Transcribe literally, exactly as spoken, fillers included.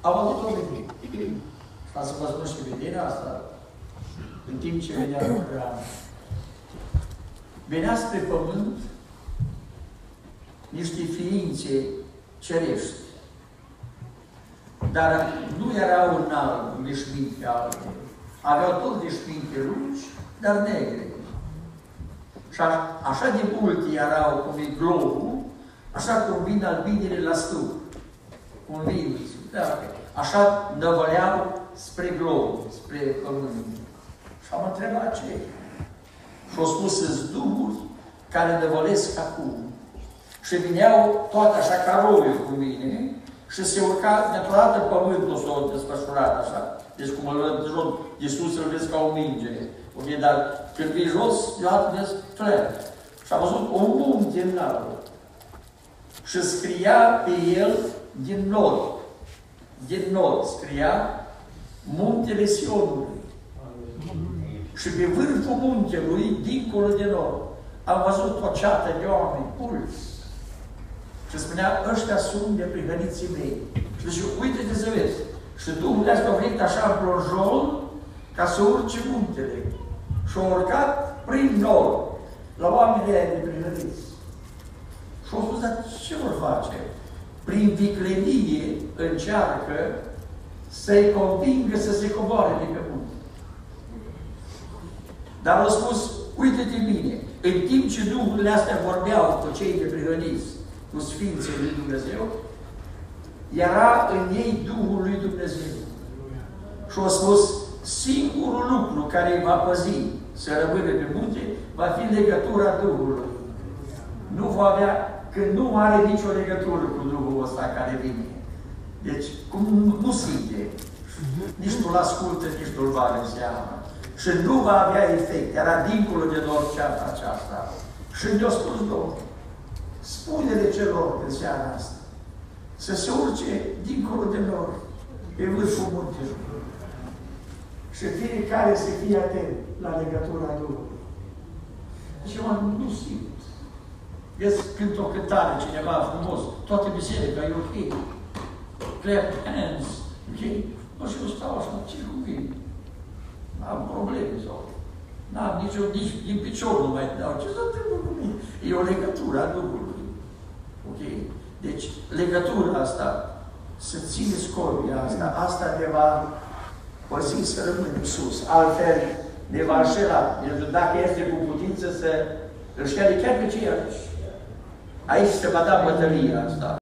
Au avut o vedere. Ca să vă spun și vederea asta, în timp ce venea lucrarea, venea spre pământ niște ființe cerești. Dar nu erau în alb, veșminte albe. Aveau tot veșminte lungi, dar negre. Și a, așa de multe erau cum e globul, așa cum vin albinele la stup. Cum vin, da, așa năvăleau spre glob, spre pământ. Și am întrebat ce e. Și au spus sunt duhuri care năvălesc acum. Și vineau toate așa ca roiul cu mine și se urca, deodată pământul s-a desfășurat așa. Deci cum îl văd jos, de sus îl vezi ca o minge. Okay? Dar când vii jos, deodată vezi fler. Și am văzut un munte înalt. Și scria pe el din nord. Din nord scria Muntele Sionului. Și pe vârful muntelui, dincolo de nord, am văzut o ceată de oameni mulți. Și spunea, ăștia sunt de prihăniții mei. Și zice, uite-te să vezi. Și Duhul ăsta a venit așa în plonjol ca să urce muntele. Și a urcat prin nord, la oamenii aia de prihăniți. Și au spus, dar ce vor face? Prin viclenie încearcă să-i convingă să se coboare de pe munte. Dar au spus, uite-te bine, în timp ce Duhurile astea vorbeau cu cei de prihăniți, cu Sfinții lui Dumnezeu, era în ei Duhul lui Dumnezeu. Și au spus, singurul lucru care îi va păzi să rămână pe munte, va fi legătura Duhului. Nu va avea, când nu are nicio legătură cu Duhul ăsta care vine. Deci, cum nu, nu simte, nici nu-l ascultă, nici nu-l bagă în seamă. Și nu va avea efect, era dincolo de doar ceata aceasta. Și ne-a spus Domnul, spune-le celor în seara asta, să se urce dincolo de nord, pe vârful muntelui. Și fiecare să fie atent la legătura Duhului. Deci eu nu simt. Vezi, cânt o cântare cineva frumos, toată biserica e ok. Clap hands, ok? Nu știu, stau așa, ce cu mine? Am probleme sau... N-am nicio, nici din picior nu mai dau. Ce s-a întâmplat cu mine? E o legătură a Duhului. Ok? Deci, legătura asta, să țineți corpia asta, asta ne va păzi să rămânem sus. Altfel, ne va înșela. Pentru dacă este cu putință să îl ștere chiar pe ceilalți. Aici se va da bătălia asta.